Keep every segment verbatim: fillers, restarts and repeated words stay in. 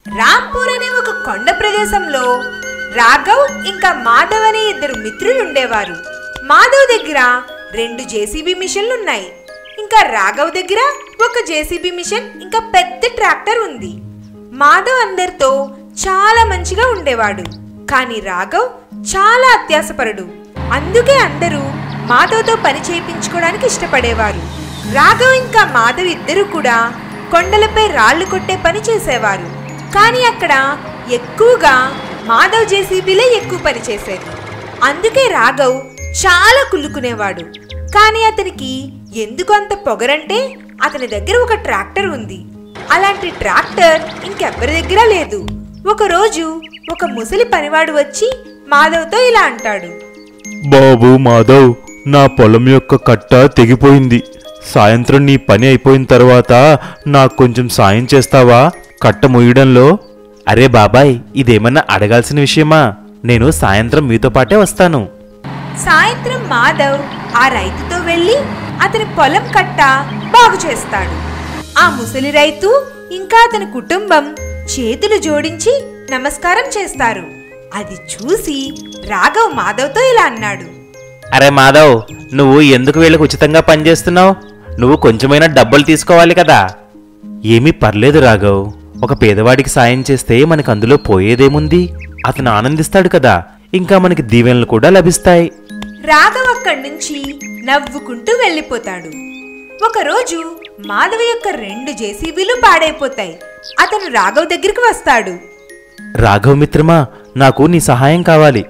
రాంపూర్ అనే ఒక కొండ ప్రదేశంలో రాఘవ్ ఇంకా మాధవ్ అనే ఇద్దరు మిత్రులు ఉండేవారు. మాధవ్ దగ్గర రెండు జేసీబీ మిషన్లు ఉన్నాయి. ఇంకా రాఘవ్ దగ్గర ఒక జేసీబీ మిషన్ ఇంకా పెద్ద ట్రాక్టర్ ఉంది. మాధవ్ అందరితో చాలా మంచిగా ఉండేవాడు. కానీ రాఘవ్ చాలా అత్యాశపరుడు. అందుకే అందరూ మాధవ్తో పని చేయించుకోవడానికి ఇష్టపడేవారు. రాఘవ్ ఇంకా మాధవ్ ఇద్దరు కూడా కొండలపై రాళ్లు కొట్టే పని చేసేవారు. కానీ అక్కడ ఎక్కువగా మాధవ్ జేసీబీలే ఎక్కువ పని చేసేది. అందుకే రాఘవ్ చాలా కుళ్ళుకునేవాడు. కానీ అతనికి ఎందుకు అంత పొగరంటే అతని దగ్గర ఒక ట్రాక్టర్ ఉంది. అలాంటి ట్రాక్టర్ ఇంకెవ్వరి దగ్గర లేదు. ఒకరోజు ఒక ముసలి పనివాడు వచ్చి మాధవ్తో ఇలా అంటాడు, బాబు మాధవ్, నా పొలం యొక్క కట్ట తెగిపోయింది. సాయంత్రం నీ పని అయిపోయిన తర్వాత నాకు కొంచెం సాయం చేస్తావా కట్ట మొయ్యడంలో? అరే బాబాయ్, ఇదేమన్నా అడగాల్సిన విషయమా? నేను సాయంత్రం మీతో పాటే వస్తాను. సాయంత్రం మాధవ్ ఆ రైతుతో వెళ్ళి అతని పొలం కట్ట బాగు చేస్తాడు. ఆ ముసలి రైతు ఇంకా అతని కుటుంబం చేతులు జోడించి నమస్కారం చేస్తారు. అది చూసి రాఘవ్ మాధవ్తో ఇలా అన్నాడు, అరే మాధవ్, నువ్వు ఎందుకు వీళ్ళకి ఉచితంగా పనిచేస్తున్నావు? నువ్వు కొంచెమైనా డబ్బులు తీసుకోవాలి కదా. ఏమీ పర్లేదు రాఘవ్, ఒక పేదవాడికి సాయం చేస్తే మనకు అందులో పోయేదేముంది? అతను ఆనందిస్తాడు కదా, ఇంకా మనకి దీవెనలు కూడా లభిస్తాయి. రాఘవ్ అక్కడి నుంచి నవ్వుకుంటూ వెళ్ళిపోతాడు. ఒకరోజు మాధవ్ యొక్క రెండు జేసీబీలు పాడైపోతాయి. అతను రాఘవ్ దగ్గరికి వస్తాడు. రాఘవ్ మిత్రమా, నాకు నీ సహాయం కావాలి.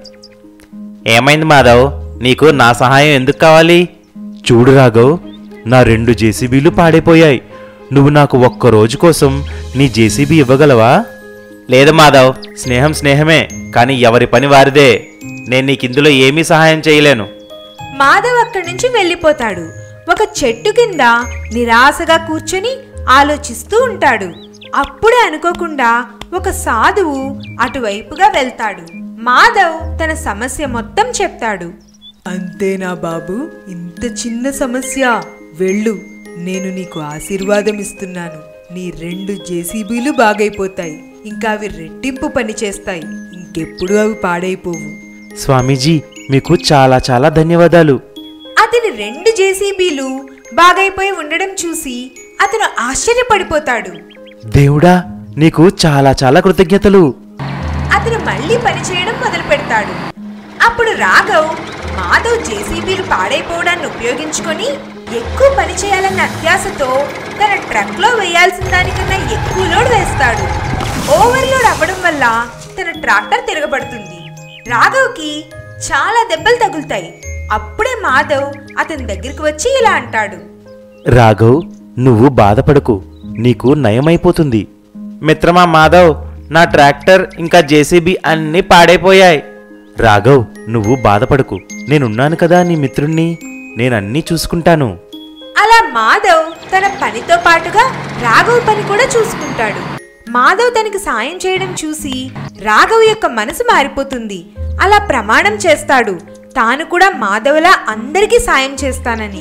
ఏమైంది మాధవ్, నీకు నా సహాయం ఎందుకు కావాలి? చూడు రాఘవ్, నా రెండు జేసీబీలు పాడైపోయాయి. నువ్వు నాకు ఒక్క రోజు కోసం నీ జేసీబీ ఇవ్వగలవా? లేదు మాధవ్, స్నేహం స్నేహమే, కానీ ఎవరి పని వారిదే. నేను నీకిందులో ఏమీ సహాయం చేయలేను. మాధవ్ అక్కడి నుంచి వెళ్ళిపోతాడు. ఒక చెట్టు కింద నిరాశగా కూర్చొని ఆలోచిస్తూ ఉంటాడు. అప్పుడే అనుకోకుండా ఒక సాధువు అటువైపుగా వెళ్తాడు. మాధవ్ తన సమస్య మొత్తం చెప్తాడు. అంతేనా బాబు, ఇంత చిన్న సమస్య? వెళ్ళు, నేను నీకు ఆశీర్వాదం ఇస్తున్నాను. నీ రెండు జేసీబీలు బాగైపోతాయి, ఇంకా అవి రెట్టింపు పని చేస్తాయి. ఇంకెప్పుడు అవి పాడైపోవు. స్వామీజీ, మీకు చాలా చాలా ధన్యవాదాలు. అతని రెండు జేసీబీలు బాగైపోయి ఉండడం చూసి అతను ఆశ్చర్యపడిపోతాడు. దేవుడా, నీకు చాలా చాలా కృతజ్ఞతలు. అతను మళ్ళీ పని చేయడం మొదలు పెడతాడు. అప్పుడు రాఘవ్ మాధవ్ జేసీబీలు పాడైపోవడాన్ని ఉపయోగించుకొని ఎక్కువ పని చేయాలన్న అత్యాశతో తన ట్రక్ లో వేయాల్సిన దానికన్నా ఎక్కువ లోడ్ వేస్తాడు. ఓవర్లోడ్ అవ్వడం వల్ల తన ట్రాక్టర్ తిరగబడుతుంది. రాఘవ్కి చాలా దెబ్బలు తగులుతాయి. అప్పుడే మాధవ్ అతని దగ్గరికి వచ్చి ఇలా అంటాడు, రాఘవ్, నువ్వు బాధపడకు, నీకు నయమైపోతుంది. మిత్రమా మాధవ్, నా ట్రాక్టర్ ఇంకా జేసీబీ అన్నీ పాడైపోయాయి. రాఘవ్, నువ్వు బాధపడకు, నేనున్నాను కదా నీ మిత్రుణ్ణి, నేనన్నీ చూసుకుంటాను. అలా మాధవ్ తన పనితో పాటుగా రాఘవ్ పని కూడా చూసుకుంటాడు. మాధవ్ తనకి సాయం చేయడం చూసి రాఘవ్ యొక్క మనసు మారిపోతుంది. అలా ప్రమాణం చేస్తాడు, తాను కూడా మాధవ్లా అందరికీ సాయం చేస్తానని.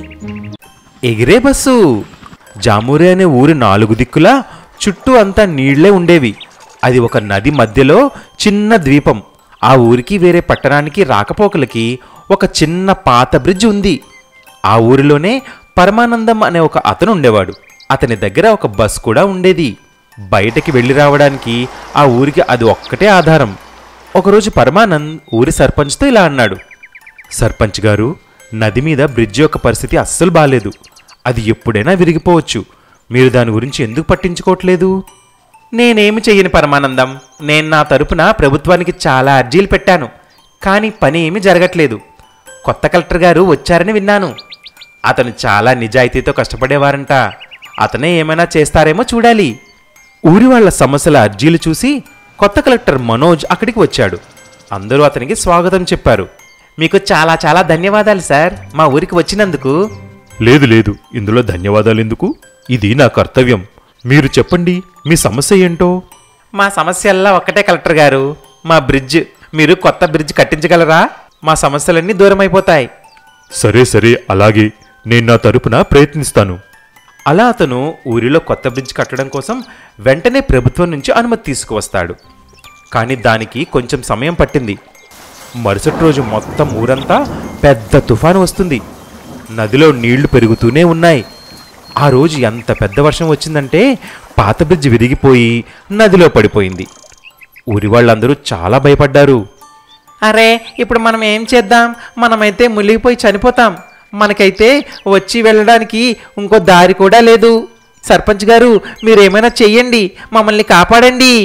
ఎగిరే బస్సు. జామూరే అనే ఊరి నాలుగు దిక్కులా చుట్టూ అంతా నీళ్లే ఉండేవి. అది ఒక నది మధ్యలో చిన్న ద్వీపం. ఆ ఊరికి వేరే పట్టణానికి రాకపోకలకి ఒక చిన్న పాత బ్రిడ్జ్ ఉంది. ఆ ఊరిలోనే పరమానందం అనే ఒక అతను ఉండేవాడు. అతని దగ్గర ఒక బస్ కూడా ఉండేది. బయటకి వెళ్ళి రావడానికి ఆ ఊరికి అది ఒక్కటే ఆధారం. ఒకరోజు పరమానంద్ ఊరి సర్పంచ్తో ఇలా అన్నాడు, సర్పంచ్ గారు, నది మీద బ్రిడ్జ్ యొక్క పరిస్థితి అస్సలు బాలేదు. అది ఎప్పుడైనా విరిగిపోవచ్చు. మీరు దాని గురించి ఎందుకు పట్టించుకోవట్లేదు? నేనేమి చెయ్యను పరమానందం, నేను నా తరపున ప్రభుత్వానికి చాలా అర్జీలు పెట్టాను, కానీ పని ఏమీ జరగట్లేదు. కొత్త కలెక్టర్ గారు వచ్చారని విన్నాను. అతను చాలా నిజాయితీతో కష్టపడేవారంట. అతనే ఏమైనా చేస్తారేమో చూడాలి. ఊరి వాళ్ల సమస్యల అర్జీలు చూసి కొత్త కలెక్టర్ మనోజ్ అక్కడికి వచ్చాడు. అందరూ అతనికి స్వాగతం చెప్పారు. మీకు చాలా చాలా ధన్యవాదాలు సార్, మా ఊరికి వచ్చినందుకు. లేదు లేదు, ఇందులో ధన్యవాదాలు ఎందుకు? ఇది నా కర్తవ్యం. మీరు చెప్పండి, మీ సమస్య ఏంటో? మా సమస్యల్లా ఒక్కటే కలెక్టర్ గారు, మా బ్రిడ్జ్. మీరు కొత్త బ్రిడ్జ్ కట్టించగలరా? మా సమస్యలన్నీ దూరం అయిపోతాయి. సరే సరే, అలాగే నేను నా తరపున ప్రయత్నిస్తాను. అలా అతను ఊరిలో కొత్త బ్రిడ్జ్ కట్టడం కోసం వెంటనే ప్రభుత్వం నుంచి అనుమతి తీసుకువస్తాడు. కానీ దానికి కొంచెం సమయం పట్టింది. మరుసటి రోజు మొత్తం ఊరంతా పెద్ద తుఫాను వస్తుంది. నదిలో నీళ్లు పెరుగుతూనే ఉన్నాయి. ఆ రోజు ఎంత పెద్ద వర్షం వచ్చిందంటే పాత బ్రిడ్జ్ విరిగిపోయి నదిలో పడిపోయింది. ఊరి వాళ్ళందరూ చాలా భయపడ్డారు. అరే, ఇప్పుడు మనం ఏం చేద్దాం? మనమైతే మునిగిపోయి చనిపోతాం. మనకైతే వచ్చి వెళ్ళడానికి ఇంకో దారి కూడా లేదు. సర్పంచ్ గారు, మీరేమైనా చెయ్యండి, మమ్మల్ని కాపాడండి.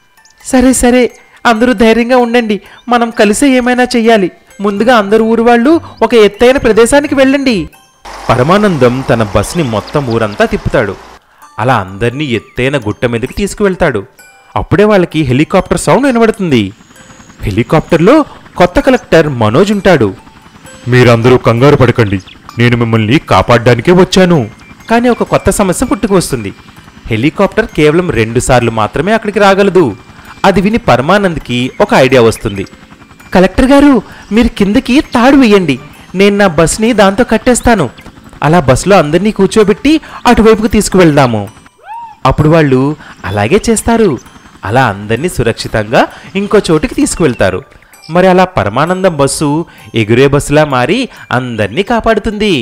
సరే సరే, అందరూ ధైర్యంగా ఉండండి. మనం కలిసే ఏమైనా చెయ్యాలి. ముందుగా అందరు ఊరు వాళ్ళు ఒక ఎత్తైన ప్రదేశానికి వెళ్ళండి. పరమానందం తన బస్ని మొత్తం ఊరంతా తిప్పుతాడు. అలా అందరినీ ఎత్తైన గుట్ట మీదకి తీసుకువెళ్తాడు. అప్పుడే వాళ్ళకి హెలికాప్టర్ సౌండ్ వినబడుతుంది. హెలికాప్టర్లో కొత్త కలెక్టర్ మనోజ్ ఉంటాడు. మీరందరూ కంగారు పడకండి, నేను మిమ్మల్ని కాపాడడానికే వచ్చాను. కానీ ఒక కొత్త సమస్య పుట్టుకు వస్తుంది. హెలికాప్టర్ కేవలం రెండు సార్లు మాత్రమే అక్కడికి రాగలదు. అది విని పరమానంద్కి ఒక ఐడియా వస్తుంది. కలెక్టర్ గారు, మీరు కిందకి తాడు వేయండి, నేను నా బస్ని దాంతో కట్టేస్తాను. అలా బస్సులో అందరినీ కూర్చోబెట్టి అటువైపుకు తీసుకువెళ్దాము. అప్పుడు వాళ్ళు అలాగే చేస్తారు. అలా అందరినీ సురక్షితంగా ఇంకో చోటుకి తీసుకువెళ్తారు. మరి అలా పరమానందం బస్సు ఎగురే బస్సులా మారి అందరినీ కాపాడుతుంది.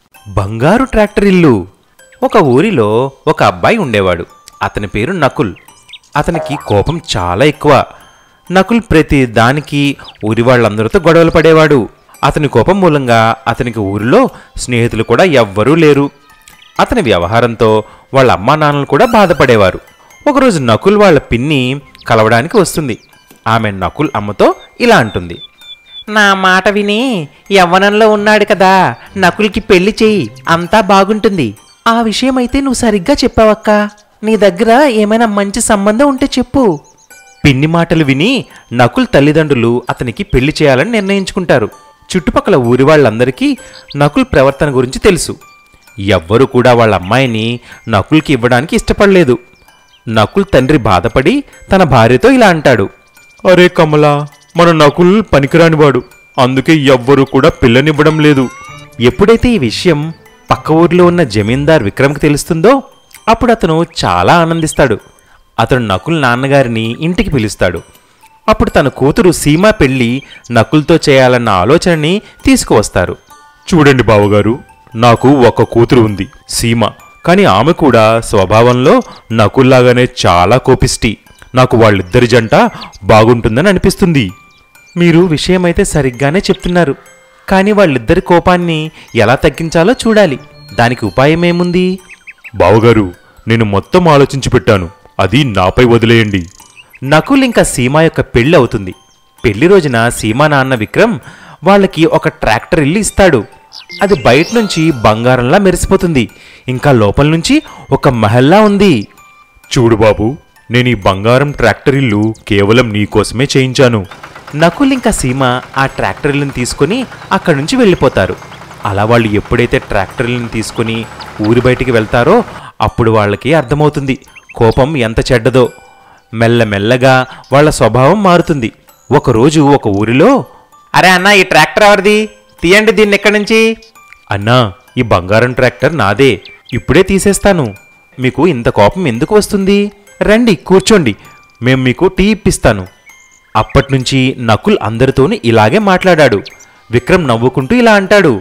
బంగారు ట్రాక్టర్ ఇల్లు. ఒక ఊరిలో ఒక అబ్బాయి ఉండేవాడు. అతని పేరు నకుల్. అతనికి కోపం చాలా ఎక్కువ. నకుల్ ప్రతి దానికి ఊరి వాళ్ళందరితో గొడవలు పడేవాడు. అతని కోపం మూలంగా అతనికి ఊరిలో స్నేహితులు కూడా ఎవ్వరూ లేరు. అతని వ్యవహారంతో వాళ్ళ అమ్మా నాన్నలు కూడా బాధపడేవారు. ఒకరోజు నకుల్ వాళ్ళ పిన్ని కలవడానికి వస్తుంది. ఆమె నకుల్ అమ్మతో ఇలా అంటుంది. నా మాట విని యవ్వనంలో ఉన్నాడు కదా, నకుల్కి పెళ్లి చెయ్యి, అంతా బాగుంటుంది. ఆ విషయం అయితే నువ్వు సరిగ్గా చెప్పావక్క. నీ దగ్గర ఏమైనా మంచి సంబంధం ఉంటే చెప్పు. పిన్ని మాటలు విని నకుల్ తల్లిదండ్రులు అతనికి పెళ్లి చేయాలని నిర్ణయించుకుంటారు. చుట్టుపక్కల ఊరి వాళ్ళందరికీ నకుల్ ప్రవర్తన గురించి తెలుసు. ఎవ్వరూ కూడా వాళ్ళ అమ్మాయిని నకుల్కి ఇవ్వడానికి ఇష్టపడలేదు. నకుల్ తండ్రి బాధపడి తన భార్యతో ఇలా అంటాడు. అరే కమలా, మన నకుల్ పనికిరానివాడు, అందుకే ఎవ్వరూ కూడా పిల్లనివ్వడం లేదు. ఎప్పుడైతే ఈ విషయం పక్క ఊరిలో ఉన్న జమీందార్ విక్రమ్కి తెలుస్తుందో అప్పుడు అతను చాలా ఆనందిస్తాడు. అతను నకుల్ నాన్నగారిని ఇంటికి పిలుస్తాడు. అప్పుడు తన కూతురు సీమ పెళ్లి నకుల్తో చేయాలన్న ఆలోచనని తీసుకువస్తారు. చూడండి బావగారు, నాకు ఒక కూతురు ఉంది, సీమ. కానీ ఆమె కూడా స్వభావంలో నకుల్లాగానే చాలా కోపిష్టి. నాకు వాళ్ళిద్దరి జంట బాగుంటుందని అనిపిస్తుంది. మీరు విషయమైతే సరిగ్గానే చెప్తున్నారు. కానీ వాళ్ళిద్దరి కోపాన్ని ఎలా తగ్గించాలో చూడాలి. దానికి ఉపాయమేముంది? బావగారు, నేను మొత్తం ఆలోచించి పెట్టాను, అది నాపై వదిలేయండి. నకుల్ ఇంకా సీమ యొక్క పెళ్లి అవుతుంది. పెళ్లి రోజున సీమ నాన్న విక్రమ్ వాళ్ళకి ఒక ట్రాక్టర్ ఇల్లు ఇస్తాడు. అది బయట నుంచి బంగారంలా మెరిసిపోతుంది. ఇంకా లోపల నుంచి ఒక మహల్లా ఉంది. చూడు బాబు, నేను ఈ బంగారం ట్రాక్టర్ ఇల్లు కేవలం నీకోసమే చేయించాను. నకుల్ ఇంకా సీమ ఆ ట్రాక్టర్ ఇల్లుని తీసుకుని అక్కడి నుంచి వెళ్ళిపోతారు. అలా వాళ్ళు ఎప్పుడైతే ట్రాక్టర్ ఇల్లుని తీసుకుని ఊరి బయటికి వెళ్తారో అప్పుడు వాళ్ళకి అర్థమవుతుంది కోపం ఎంత చెడ్డదో. మెల్లమెల్లగా వాళ్ళ స్వభావం మారుతుంది. ఒకరోజు ఒక ఊరిలో, అరే అన్నా, ఈ ట్రాక్టర్ ఎవరిది? తీయండి దీన్ని ఎక్కడి నుంచి. అన్నా, ఈ బంగారం ట్రాక్టర్ నాదే, ఇప్పుడే తీసేస్తాను. మీకు ఇంత కోపం ఎందుకు వస్తుంది? రండి కూర్చోండి, మేం మీకు టీ ఇప్పిస్తాను. అప్పట్నుంచి నకుల్ అందరితోని ఇలాగే మాట్లాడాడు. విక్రమ్ నవ్వుకుంటూ ఇలా అంటాడు.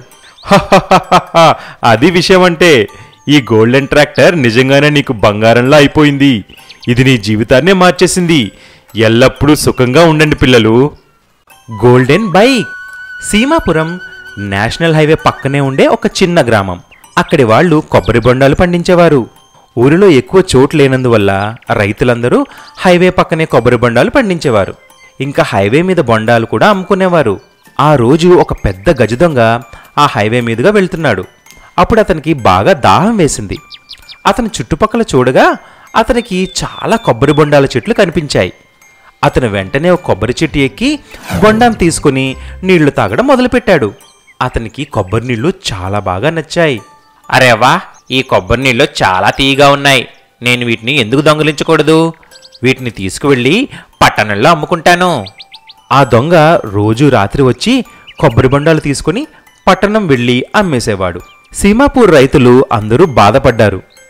హహహహహ, అది విషయం అంటే. ఈ గోల్డెన్ ట్రాక్టర్ నిజంగానే నీకు బంగారంలా అయిపోయింది. ఇది నీ జీవితాన్నే మార్చేసింది. ఎల్లప్పుడూ సుఖంగా ఉండండి పిల్లలు. Golden bike. Seemapuram national highway పక్కనే ఉండే ఒక చిన్న గ్రామం. అక్కడి వాళ్ళు కొబ్బరి బొండాలు పండించేవారు. ఊరిలో ఎక్కువ చోటు లేనందువల్ల రైతులందరూ హైవే పక్కనే కొబ్బరి బొండాలు పండించేవారు. ఇంకా హైవే మీద బొండాలు కూడా అమ్ముకునేవారు. ఆ రోజు ఒక పెద్ద గజదొంగ ఆ హైవే మీదుగా వెళ్తున్నాడు. అప్పుడు అతనికి బాగా దాహం వేసింది. అతని చుట్టుపక్కల చూడగా అతనికి చాలా కొబ్బరి బొండాల చెట్లు కనిపించాయి. అతను వెంటనే ఒక కొబ్బరి చెట్టు ఎక్కి బొండాం తీసుకుని నీళ్లు తాగడం మొదలుపెట్టాడు. అతనికి కొబ్బరి నీళ్లు చాలా బాగా నచ్చాయి. అరే వా, ఈ కొబ్బరి నీళ్లు చాలా తీయగా ఉన్నాయి. నేను వీటిని ఎందుకు దొంగిలించకూడదు? వీటిని తీసుకువెళ్ళి పట్టణంలో అమ్ముకుంటాను. ఆ దొంగ రోజు రాత్రి వచ్చి కొబ్బరి బొండాలు తీసుకుని పట్టణం వెళ్ళి అమ్మేసేవాడు. సీమాపూర్ రైతులు అందరూ బాధపడ్డారు.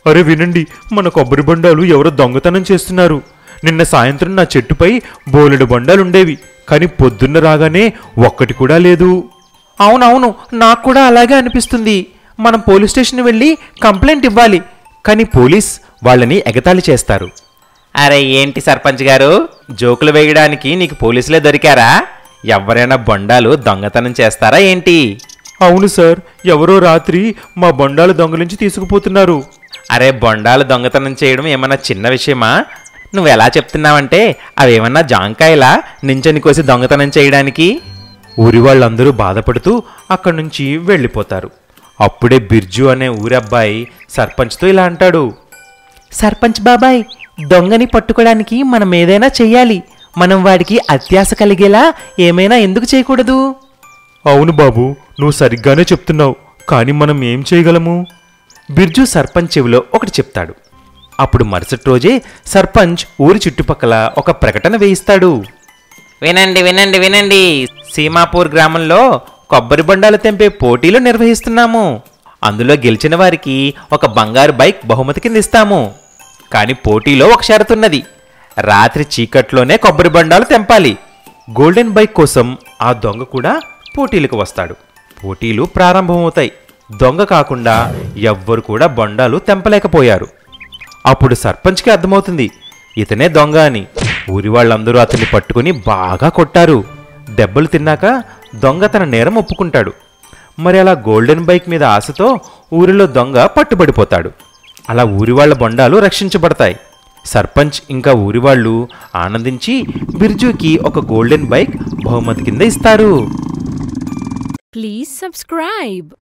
అరే వినండి, మన కొబ్బరి బొండాలు ఎవరో దొంగతనం చేస్తున్నారు. నిన్న సాయంత్రం నా చెట్టుపై బోలెడు బొండాలుండేవి, కానీ పొద్దున్న రాగానే ఒక్కటి కూడా లేదు. అవునవును, నాకు కూడా అలాగే అనిపిస్తుంది. మనం పోలీస్ స్టేషన్ వెళ్ళి కంప్లైంట్ ఇవ్వాలి, కానీ పోలీస్ వాళ్ళని ఎగతాళి చేస్తారు. అరే ఏంటి సర్పంచ్ గారు, జోకులు వేయడానికి నీకు పోలీసులే దొరికారా? ఎవరైనా బొండాలు దొంగతనం చేస్తారా ఏంటి? అవును సార్, ఎవరో రాత్రి మా బొండాలు దొంగలించి తీసుకుపోతున్నారు. అరే బొండాలు దొంగతనం చేయడం ఏమన్నా చిన్న విషయమా? నువ్వెలా చెప్తున్నావంటే అవేమన్నా జాంకాయలా నించని కోసి దొంగతనం చేయడానికి? ఊరి వాళ్ళందరూ బాధపడుతూ అక్కడి నుంచి వెళ్ళిపోతారు. అప్పుడే బిర్జు అనే ఊరబ్బాయి సర్పంచ్తో ఇలా అంటాడు. సర్పంచ్ బాబాయ్, దొంగని పట్టుకోవడానికి మనం ఏదైనా చెయ్యాలి. మనం వాడికి అత్యాశ కలిగేలా ఏమైనా ఎందుకు చేయకూడదు? అవును బాబు, నువ్వు సరిగ్గానే చెప్తున్నావు, కానీ మనం ఏం చేయగలము? బిర్జు సర్పంచ్ చెవిలో ఒకటి చెప్తాడు. అప్పుడు మరుసటి రోజే సర్పంచ్ ఊరి చుట్టుపక్కల ఒక ప్రకటన వేయిస్తాడు. వినండి వినండి వినండి, సీమాపూర్ గ్రామంలో కొబ్బరి బొండాలు తెంపే పోటీలు నిర్వహిస్తున్నాము. అందులో గెలిచిన వారికి ఒక బంగారు బైక్ బహుమతి కింద ఇస్తాము. కానీ పోటీలో ఒక షరతున్నది. రాత్రి చీకట్లోనే కొబ్బరి బొండాలు తెంపాలి. గోల్డెన్ బైక్ కోసం ఆ దొంగ కూడా పోటీలకు వస్తాడు. పోటీలు ప్రారంభమవుతాయి. దొంగ కాకుండా ఎవ్వరు కూడా బొండాలు తెంపలేకపోయారు. అప్పుడు సర్పంచ్కి అర్థమవుతుంది ఇతనే దొంగ అని. ఊరి వాళ్ళందరూ అతన్ని పట్టుకుని బాగా కొట్టారు. దెబ్బలు తిన్నాక దొంగ తన నేరం ఒప్పుకుంటాడు. మరి అలా గోల్డెన్ బైక్ మీద ఆశతో ఊరిలో దొంగ పట్టుబడిపోతాడు. అలా ఊరి వాళ్ళ బొండాలు రక్షించబడతాయి. సర్పంచ్ ఇంకా ఊరి వాళ్ళు ఆనందించి బిర్జుకి ఒక గోల్డెన్ బైక్ బహుమతి కింద ఇస్తారు. Please subscribe.